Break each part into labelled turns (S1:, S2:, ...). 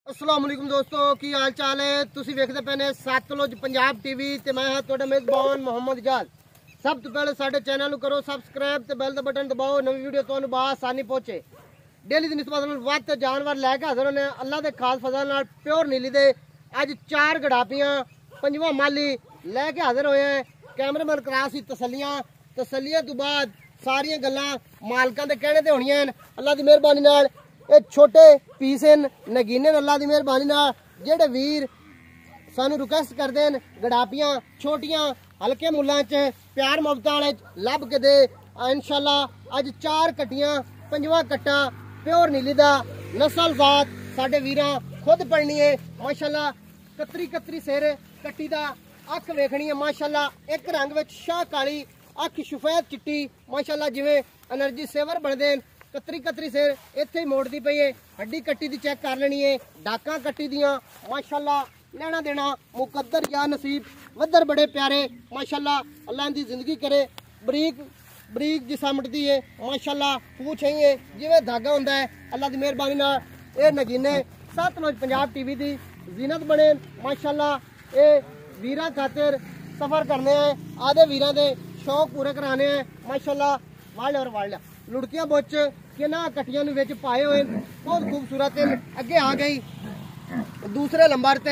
S1: अस्सलाम वालेकुम दोस्तों, की हाल चाल है। तुसी वेखदे पे ने सतलुज पंजाब टीवी ते मैं हां तुहाडा मेज़बान मोहम्मद इजाज। सब तो पहले साडे चैनल नूं करो सबसक्राइब ते बेल दा बटन दबाओ, नवी वीडियो तुहानूं आसानी पहुंचे। डेली दी निस्बत नाल वध जानवर लैके हाज़र होने अल्लाह दे खास फजल नाल प्योर नीली दे अज 4 गड़ापियां पंजवां माली लैके हाज़र होए हैं। कैमरामैन करास ही तसलियां तो बाद सारियां गल्लां मालकां दे कहने ते होणियां हैं। अल्लाह दी मेहरबानी नाल ये छोटे पीस नगीने अल्लाह की मेहरबानी नाल जेड़े वीर सानू रिक्वेस्ट करते हैं गड़ापियां छोटियां हल्के मुल्लां च प्यार मुहब्बत वाले लभ के दे। इंशाअल्लाह अज 4 कट्टियां पंजवां कट्टा प्योर नीली दा नस्ल जात साडे वीरां खुद पढ़नी है। माशाअल्लाह कतरी सिर कट्टी दा अख वेखनी है। माशाअल्लाह एक रंग विच शाह काली अख सफेद चिट्टी माशाअल्लाह जिवें एनर्जी सेवर बनदे हैं। कतरी सिर इत्थे मोड़ती पई है। हड्डी कट्टी दी चेक कर लेनी है। डाका कट्टी दियां माशाअल्लाह लेना देना मुकद्दर या नसीब वदर बड़े प्यारे माशाअल्लाह अल्लाह इनकी जिंदगी करे। बरीक जिसम दी है माशाअल्लाह पूछ है जिवें धागा हुंदा है। अल्लाह की मेहरबानी नाल ये नगीने सतलुज पंजाब टीवी की जीनत बने माशाअल्लाह। ये वीरां खातिर सफर करने हैं, आधे वीरां दे शौक पूरे कराने हैं माशाअल्लाह। वाल लुड़कियां बुच के ना कट्टियां विच पाए हुए बहुत खूबसूरत अगे आ गई। दूसरे नंबर ते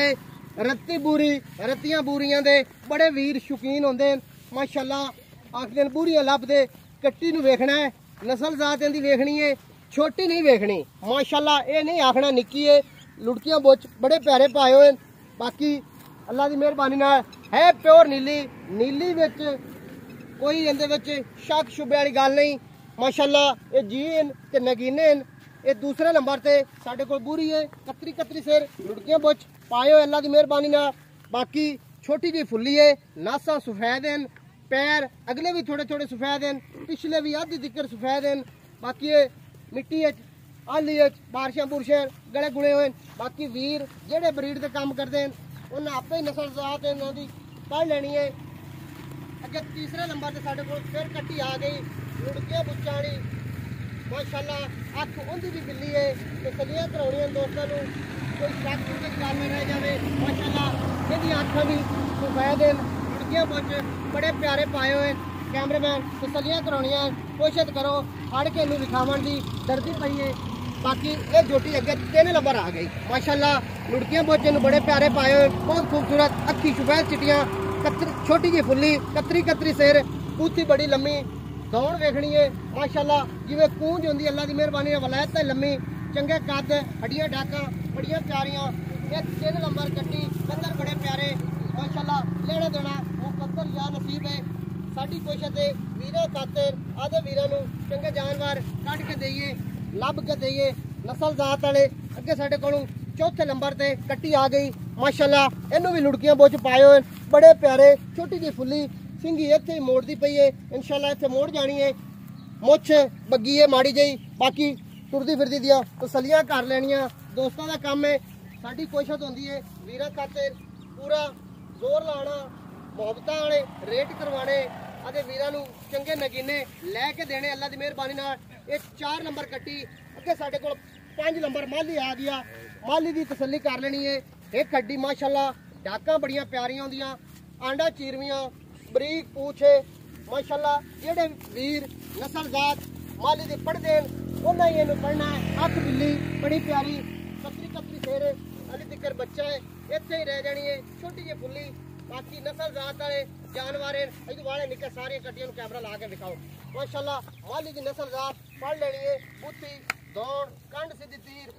S1: रत्तियां बूरियां दे बड़े वीर शौकीन होंदे माशाअल्लाह। आखदे बूरियां लभदे कट्टी नूं वेखना है, नस्ल जात इहदी वेखनी है, छोटी नहीं वेखनी माशाअल्लाह। ये नहीं आखना निक्की है। लुड़कियां बुच बड़े प्यारे पाए हुए। बाकी अल्लाह की मेहरबानी नाल है प्योर नीली विच कोई इहदे विच शक शुबे वाली गल नहीं माशाअल्लाह। ये जीन ते नगीने ये दूसरे नंबर ते साडे कोल बूरी है कतरी सिर लुड़कियां बुच पाए हुए अल्लाह की मेहरबानी नाल। बाकी छोटी जी फुल्ली है, नासा सफेद हैं, पैर अगले भी थोड़े सफेद हैं, पिछले भी आधी दिक्कर सफेद हैं। बाकी ये मिट्टी आली बारिशां बुरशां गले गुले हुए। बाकी वीर जेड़े ब्रीड के काम करते हैं उन्हें आपे ही नस्ल जात उन्होंने पढ़ लेनी है। अगे तीसरे नंबर से साडे कोल फिर कट्टी आ गई लुड़कियां बुच्चां वाली माशाअल्लाह। अख उंदी भी बिल्ली है तो तसलियां कराउणियां दोस्तों को कोई शक की गल न रह जाए माशाअल्लाह। इहदी अखां भी सफेद हैं, लुड़कियां बुच बड़े प्यारे पाए हुए। कैमरामैन तसलियां कराउणियां कोशिश करो फड़ के इनू विखावन की डरदी पई है। बाकी ये जोटी अगे 3 नंबर आ गई माशाअल्लाह। लुड़कियां बुच इनू बड़े प्यारे पाए हुए बहुत खूबसूरत अखी सफेद चिट्टियां छोटी जी फुल्ली कतरी सिर पूथी बड़ी लम्मी दौड़ वेखनी है माशाअल्लाह। जिवें कूंज होंदी अल्लाह की मेहरबानी वलायत है लम्मी चंगे कद हड्डियां डाका बड़ियां प्यारियां। ये 3 नंबर कट्टी बंदर बड़े प्यारे माशाअल्लाह। लेना देना मुकद्दर या नसीब है। साडी कोशिश है वीरां खातिर आधे वीरां नूं चंगे जानवर कढ के देइए लभ के देइए नस्ल जात वाले। अगे साडे कोलों चौथे नंबर ते कट्टी आ गई माशाअल्लाह। इनू भी लुड़कियां बुच पाए हुए बड़े प्यारे छोटी जी फुल्ली सिंगी इत्थे मोड़ती पई है इंशाअल्लाह। इत्थे मोड़ जानी है मुछ बग्गी है माड़ी जी। बाकी तुरदी फिरदी दियां तसलियां कर लैनियां दोस्तों का काम है। साडी कोशिश होंदी है वीरां खातिर पूरा जोर लाना मुहब्बतां वाले रेट करवाने आदे वीरां नूं चंगे नगीने लैके देने अल्लाह की मेहरबानी नाल। ये 4 नंबर कट्टी अगे साडे कोल 5 नंबर माली आ गया। माली की तसली कर लेनी है। एक हड्डी माशाअल्लाह डाका बड़ियां प्यारियां होंदियां आंडा चीरवियां बरीक पूछ है माशाअल्लाह। जेड़े वीर नस्ल जात माली दे पढ़दे उन्हें ही इनू पढ़ना है। अख बिल्ली बड़ी प्यारी कतरी सिर अली तिकर बच्चा है इत्थे ही रह जानी है छोटी जी फुल्ली। बाकी नस्ल जात वाले जानवर इधर वाले निके सारियां कट्टियां कैमरा ला के दिखाओ माशाअल्लाह। माली की नस्ल जात पढ़ लेनी है बुत्ती दौड़ कंड सीधी तीर।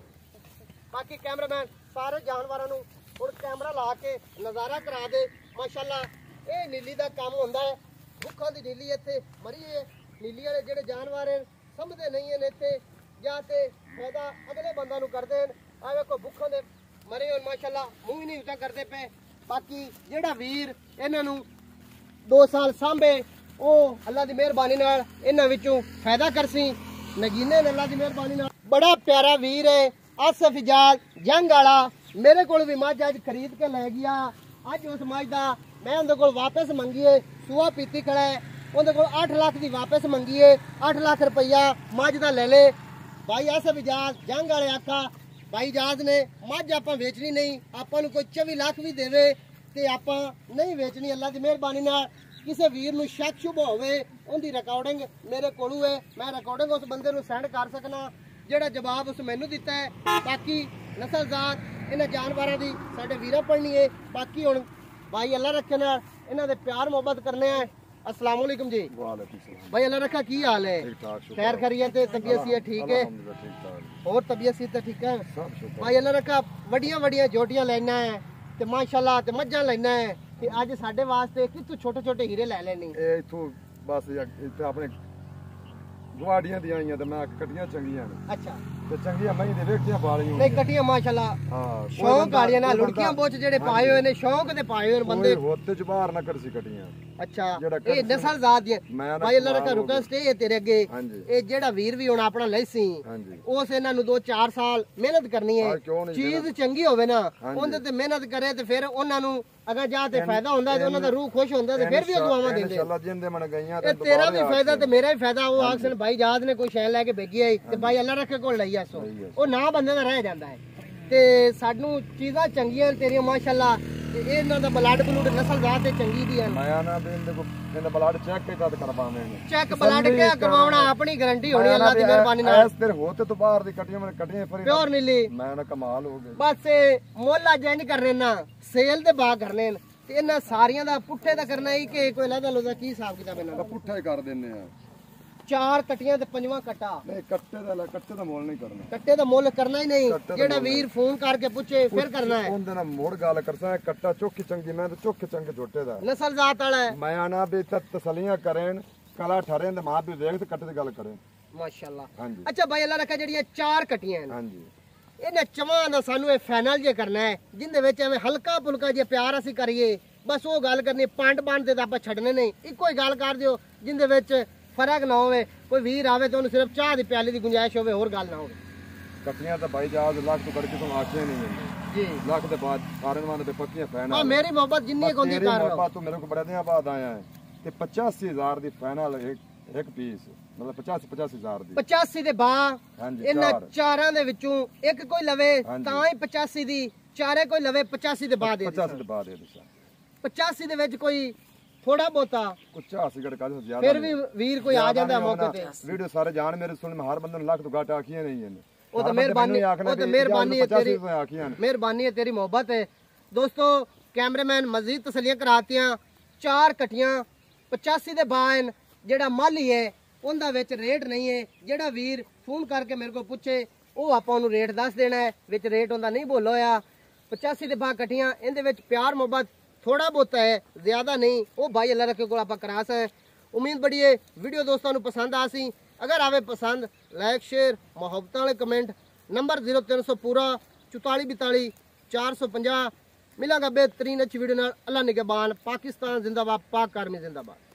S1: बाकी कैमरामैन सारे जानवरों और कैमरा ला के नज़ारा करा दे माशाअल्लाह। ये नीली का काम होंदा है। भुखों की नीली इत्थे मरी है। नीली वाले जेड़े जानवर हैं समझते नहीं हैं इत्थे या ते फायदा अगले बंदा नूं करदे हैं। आ वेखो भुखों दे मरे होन माशाअल्लाह मूँह ही नहीं उता करते पे। बाकी जेड़ा वीर इन्हां नूं 2 साल सांभे वो अल्लाह की मेहरबानी नाल इन्हां विचों फायदा करसी नगीने अल्लाह की मेहरबानी नाल। बड़ा प्यारा वीर है आसिफ इजाज जंग वाला। मेरे को भी मझ अज खरीद के लै गया। अज उस मझ का मैं उनके को वापस मंगी है सूआ पीती खड़ा है। उनके को 8 लाख की वापस मंगी है 8 लाख रुपया मझ का ले ले भाई। आसिफ इजाज जंग वाले आखा ਭਾਈ ਜਾਦ ਨੇ ਮੱਝ ਆਪਾਂ ਵੇਚਣੀ ਨਹੀਂ, ਆਪਾਂ ਨੂੰ ਕੋਈ 24 ਲੱਖ ਵੀ ਦੇਵੇ ਤੇ ਆਪਾਂ ਨਹੀਂ ਵੇਚਣੀ। ਅੱਲਾ ਦੀ ਮਿਹਰਬਾਨੀ ਨਾਲ ਕਿਸੇ ਵੀਰ ਨੂੰ ਸ਼ੱਕ ਸ਼ੁਭ ਹੋਵੇ ਉਹਦੀ ਰਿਕਾਰਡਿੰਗ ਮੇਰੇ ਕੋਲ ਹੈ, ਮੈਂ ਰਿਕਾਰਡਿੰਗ ਉਸ ਬੰਦੇ ਨੂੰ ਸੈਂਡ ਕਰ ਸਕਣਾ ਜਿਹੜਾ ਜਵਾਬ ਉਸ ਮੈਨੂੰ ਦਿੱਤਾ ਹੈ। ਬਾਕੀ ਨਸਲਜ਼ਾਤ ਇਹਨਾਂ ਜਾਨਵਰਾਂ ਦੀ ਸਾਡੇ ਵੀਰਾਂ ਪੜਨੀ ਹੈ। ਬਾਕੀ ਹੁਣ ਭਾਈ ਅੱਲਾ ਰੱਖੇ ਨਾਲ ਇਹਨਾਂ ਦੇ ਪਿਆਰ ਮੁਹੱਬਤ ਕਰਨੇ ਆ। अस्सलाम वालेकुम जी। भाई अल्लाह रखा की हाल है? खैर खैरियत है, तबीयत सी ठीक है और तबीयत सी ठीक है भाई अल्लाह रखा। वड्डियां वड्डियां जोटियां लेना है ते माशाल्लाह ते मज्जां लेना है ते अज साडे वास्ते कितों छोटे छोटे हीरे ले लेनी
S2: इथों बस इत्थे अपने गुआड़ियां दी आईयां ते मैं कटियां चंगियां ने।
S1: अच्छा
S2: ते चंगियां मैं दे वेखियां बालियां
S1: नहीं कटियां माशाल्लाह हां शौक वालियां ना लुड़कियां बोच जेड़े पाए हुए ने शौक दे पाए हुए बंदे
S2: होते च बाहर ना करसी कटियां।
S1: अच्छा ये नस्ल जात दी भाई अल्लाह रखा रुकस ते तेरे अगे ये जेड़ा वीर भी हुन अपना लैसी उस इन्हां नु 2-4 साल मेहनत करनी है। चीज चंगी होवे ना ओंदे ते मेहनत करे ते फिर उन्हां नु अगर जा ते फायदा होंदा ते उन्हां दा रूह खुश होंदा ते फिर भी दुआवां देंदे इंशाल्लाह जिंदे मन गईयां ते तेरा भी फायदा ते मेरा भी फायदा। वो आखसन भाई जाद ने कोई शै लेके भेजी है ते भाई अल्लाह रखे कोल लई आसो ओ ना बंदे दा रह जांदा है ते सानू चीज़ां चंगियां तेरियां माशाल्लाह ते इन्हां दा ब्लड ब्लूड नस्ल जात ते चंगी दी है।
S2: मैं ना भी इनदा ब्लड चेक करवावेंगे
S1: चेक ब्लड क्या करवाना अपनी गारंटी होनी अल्लाह दी मेहरबानी नाल।
S2: इस फिर होते तो बाहर दी कटियां मैंने कटियां पर
S1: प्योर नीली
S2: मैं ना कमाल हो गए
S1: बस मोल अज इंज करने ना सेल दे बाग करने ते इन्हां सारियां दा पुट्ठे दा करना ही कि कोई लदा लोदा की हिसाब किताब इन्हां दा
S2: पुट्ठा ही कर देने आ।
S1: 4 कटियां ते 5वां कट्टा
S2: नहीं कट्टे दा मोल नहीं करना,
S1: कट्टे दा मोल करना ही नहीं। जेड़ा वीर फोन करके पूछे फिर करना है
S2: ओंदे ना मोड़ गल करसा है कट्टा चोखी चंगी मैं तो चोखे चंगे छोटे दा
S1: नस्ल जात वाला है।
S2: मैं आना भी तसलियां करें कला ठहरें ते मां भी देख ते कट्टे दी गल करें
S1: माशाल्लाह। हां जी अच्छा भाई अल्लाह रखा जेड़ियां 4 कटियां हैं
S2: हां जी
S1: इन्हें चवां दा सानू ए फाइनल जे करना है जिंदे विच एवें हल्का फुल्का जे प्यार ਅਸੀਂ करिए बस वो गल करनी पंड पंड ते ਆਪਾਂ ਛੱਡਣੇ ਨਹੀਂ। ਇੱਕੋ ਹੀ ਗੱਲ ਕਰ ਦਿਓ ਜਿੰਦੇ ਵਿੱਚ फर्क ना होवे कोई वीर आवे तो उन्हें सिर्फ चाह दी प्याली दी गुंजाइश होवे और गल ना होवे।
S2: कटियां तो भाई जहाज लाख तो करके तुम आखे नहीं है जी लाख दे बाद कारणवान ते पक्कियां फैन
S1: हां मेरी मोहब्बत जिन्नी कोंदी कर लो
S2: तू मेरे को बड़े दिन बाद आया है ते 85000 दी फाइनल एक पीस मतलब 85000 दी 85
S1: दे बा इन्हां चारां दे विचों एक कोई लवे तां ही 85 दी चारे कोई लवे 85 दे बाद
S2: 85 दे बाद
S1: 85 दे विच कोई थोड़ा बहुता
S2: कुछ 80 गड़ का ज्यादा
S1: फिर भी वीर कोई आ जांदा मौके ते
S2: वीडियो सारे जान मेरे सुन में हर बंदे लाख तो घाटा आखियां नहीं है
S1: वो तो मेहरबानी है तेरी मेहरबानी है तेरी मोहब्बत है। दोस्तों कैमरामैन मजीद तसलियां करातियां 4 कटियां 85 दे बान जेड़ा माली है उनदा विच रेट नहीं है। जेड़ा वीर फोन करके मेरे को पूछे वो आपां ओनू रेट दस देना है विच रेट उनदा नहीं बोलो होया। 85 दे बा कटियां इनदे विच प्यार मोहब्बत थोड़ा बहुत है ज्यादा नहीं। वो भाई अल्लाह रखे को आप करास है। उम्मीद बड़ी है वीडियो दोस्तों को पसंद आसी। अगर आवे पसंद लाइक शेयर मोहब्बत वाले कमेंट नंबर 0300 पूरा 44 42 450 मिलांगा बेहतरीन अच्छी वीडियो नाल। अल्लाह निगहबान पाकिस्तान जिंदाबाद पाक आर्मी जिंदाबाद।